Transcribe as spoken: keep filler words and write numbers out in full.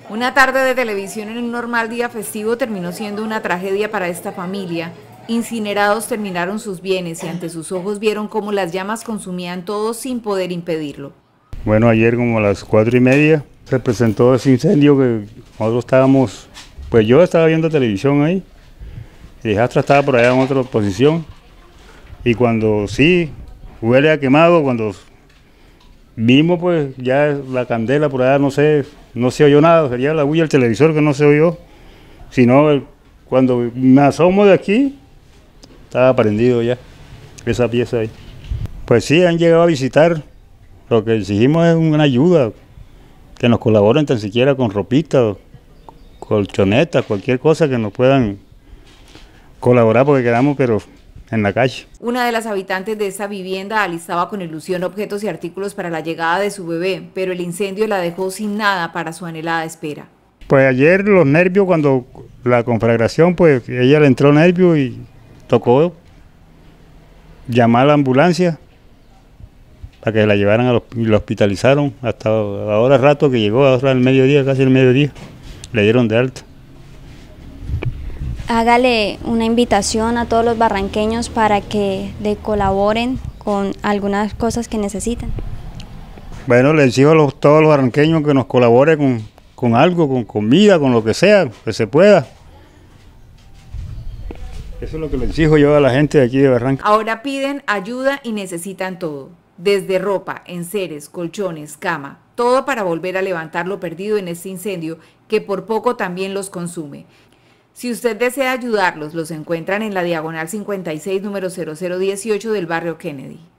Una tarde de televisión en un normal día festivo terminó siendo una tragedia para esta familia. Incinerados terminaron sus bienes y ante sus ojos vieron cómo las llamas consumían todo sin poder impedirlo. Bueno, ayer como a las cuatro y media se presentó ese incendio que nosotros estábamos, pues yo estaba viendo televisión ahí, y Jastra estaba por allá en otra posición, y cuando sí, huele a quemado, cuando vimos pues ya la candela por allá, no sé, no se oyó nada, sería la bulla del televisor que no se oyó, sino el, cuando me asomo de aquí, estaba prendido ya, esa pieza ahí. Pues sí, han llegado a visitar, lo que exigimos es una ayuda, que nos colaboren tan siquiera con ropita, colchonetas, cualquier cosa que nos puedan colaborar porque quedamos pero en la calle. Una de las habitantes de esta vivienda alistaba con ilusión objetos y artículos para la llegada de su bebé, pero el incendio la dejó sin nada para su anhelada espera. Pues ayer los nervios, cuando la conflagración, pues ella le entró nervio y tocó llamar a la ambulancia para que la llevaran a los, y la hospitalizaron hasta ahora rato que llegó, ahora al mediodía, casi el mediodía, le dieron de alta. Hágale una invitación a todos los barranqueños para que le colaboren con algunas cosas que necesitan. Bueno, les exijo a los, todos los barranqueños que nos colaboren con, con algo, con comida, con lo que sea, que se pueda. Eso es lo que les exijo yo a la gente de aquí de Barranca. Ahora piden ayuda y necesitan todo, desde ropa, enseres, colchones, cama, todo para volver a levantar lo perdido en este incendio que por poco también los consume. Si usted desea ayudarlos, los encuentran en la diagonal cincuenta y seis, número cero cero dieciocho del barrio Kennedy.